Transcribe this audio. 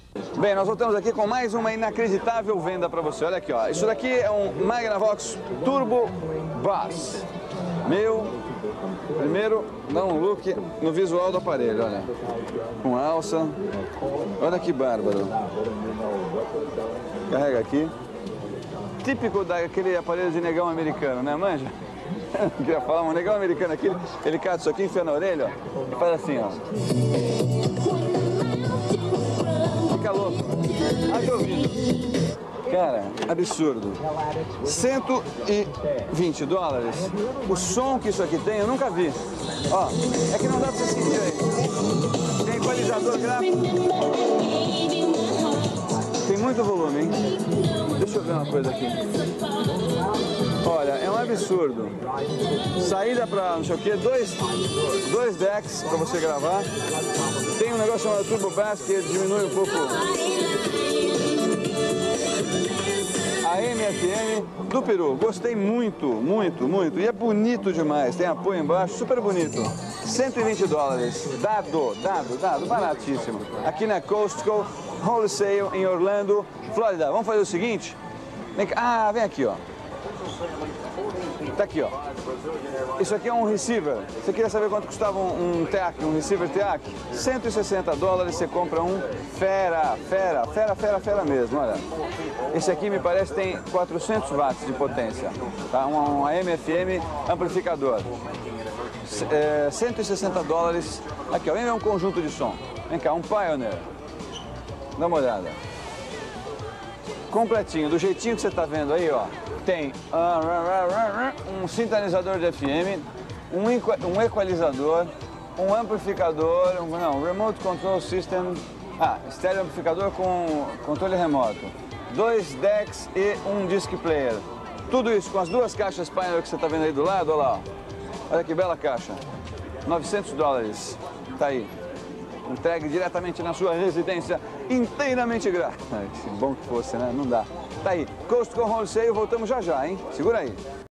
Bem, nós voltamos aqui com mais uma inacreditável venda para você. Olha aqui, ó. Isso daqui é um Magnavox Turbo Bass. Primeiro, dá um look no visual do aparelho, olha. Com alça. Olha que bárbaro. Carrega aqui. Típico daquele aparelho de negão americano, né, manja? Não queria falar, um negão americano aqui, ele cata isso aqui, enfia na orelha, ó, e faz assim, ó. Fica louco. Haja ouvido. Cara, absurdo. $120. O som que isso aqui tem, eu nunca vi. Ó, é que não dá pra você sentir aí. Tem equalizador gráfico. Tem muito volume, hein? Deixa eu ver uma coisa aqui. Olha, é um absurdo. Saída pra não sei o que, dois decks pra você gravar. Tem um negócio chamado Turbo Bass que diminui um pouco a M/FM do Peru. Gostei muito, muito, muito. E é bonito demais. Tem apoio embaixo, super bonito. $120. Dado, baratíssimo. Aqui na Costco Wholesale em Orlando, Flórida. Vamos fazer o seguinte? Vem aqui, ó. Tá aqui, ó. Isso aqui é um receiver. Você queria saber quanto custava um TEAC, um receiver TEAC? $160, você compra um fera mesmo, olha. Esse aqui me parece que tem 400 watts de potência, tá? Um AM/FM amplificador. $160. Aqui, ó, vem ver um conjunto de som. Vem cá, um Pioneer. Dá uma olhada. Completinho, do jeitinho que você está vendo aí, ó. Tem um sintonizador de FM, um equalizador, um amplificador, Remote Control System, estéreo amplificador com controle remoto, 2 decks e um disc player. Tudo isso com as duas caixas Pioneer que você está vendo aí do lado, olha lá, ó. Olha que bela caixa, $900, tá aí. Entregue diretamente na sua residência, inteiramente grátis. Bom que fosse, né? Não dá. Tá aí, Costco Wholesale, voltamos já, hein? Segura aí.